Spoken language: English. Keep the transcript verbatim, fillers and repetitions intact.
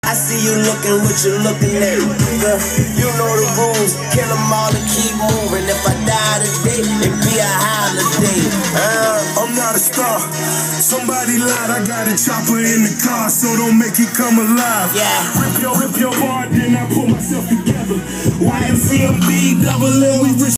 I see you looking what you looking at, girl. You know the rules, kill them all and keep moving. If I die today, it be a holiday. Uh, I'm not a star. Somebody lied, I got a chopper in the car, so don't make it come alive. Yeah. Rip your, rip your bar, then I pull myself together. Y M C A B, double L, we rich.